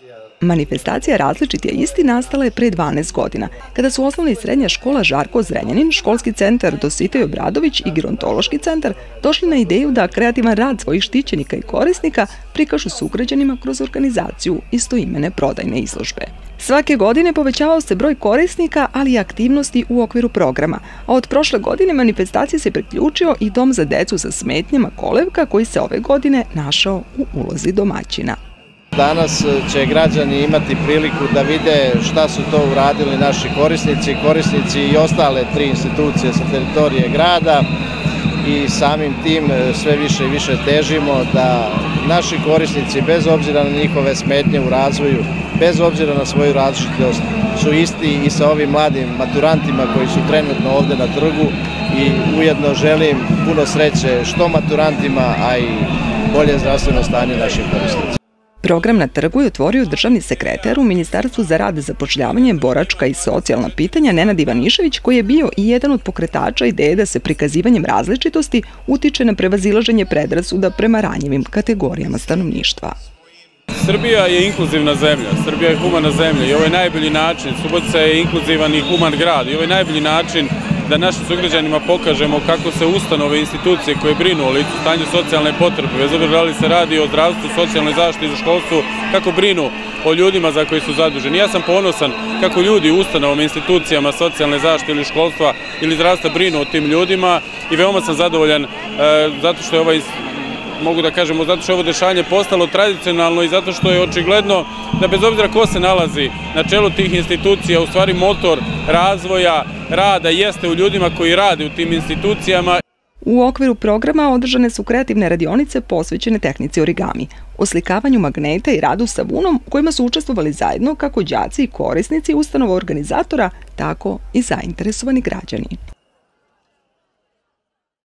Manifestacija Različit je isti nastala je pre 12 godina, kada su osnovna i srednja škola Žarko Zrenjanin, školski centar Dositej Obradović i gerontološki centar došli na ideju da kreativan rad svojih štićenika i korisnika prikažu sugrađanima kroz organizaciju istoimene prodajne izložbe. Svake godine povećavao se broj korisnika, ali i aktivnosti u okviru programa, a od prošle godine manifestacije se priključio i Dom za decu sa smetnjama Kolevka, koji se ove godine našao u ulozi domaćina. Danas će građani imati priliku da vide šta su to uradili naši korisnici i ostale 3 institucije sa teritorije grada i samim tim sve više i više težimo da naši korisnici, bez obzira na njihove smetnje u razvoju, bez obzira na svoju različitost, su isti i sa ovim mladim maturantima koji su trenutno ovde na trgu i ujedno želim puno sreće što maturantima, a i bolje zdravstveno stanje našim korisnicima. Program na trgu je otvorio državni sekretar u Ministarstvu za rad, zapošljavanje, boračka i socijalna pitanja Nenad Ivanišević, koji je bio i jedan od pokretača ideje da se prikazivanjem različitosti utiče na prevazilaženje predrasuda prema ranjivim kategorijama stanovništva. Srbija je inkluzivna zemlja, Srbija je humana zemlja i ovo je najbolji način. Subotica je inkluzivan i human grad i ovo je najbolji način da našim sugrađanima pokažemo kako se ustanove i institucije koje brinu o licu, stanju socijalne potrebe, bez obzira da li se radi o zdravstvu, socijalnoj zaštiti i školstvu, kako brinu o ljudima za koji su zaduženi. Ja sam ponosan kako ljudi u ustanovama, institucijama socijalne zaštite ili školstva ili zdravstva brinu o tim ljudima i veoma sam zadovoljan zato što je mogu da kažemo, zato što je ovo dešavanje postalo tradicionalno i zato što je očigledno da bez obzira ko se nalazi na čelu tih institucija, u stvari motor razvoja, rada jeste u ljudima koji rade u tim institucijama. U okviru programa održane su kreativne radionice posvećene tehnici origami, oslikavanju magneta i radu sa vunom, u kojima su učestvovali zajedno kako đaci i korisnici ustanova organizatora, tako i zainteresovani građani.